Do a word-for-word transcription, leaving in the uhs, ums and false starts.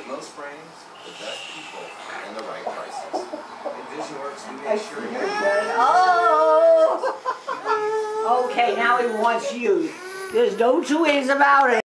the most frames, the best people, and the right prices. At VisionWorks, we make sure you Oh! Okay, now he wants you. There's no two ways about it.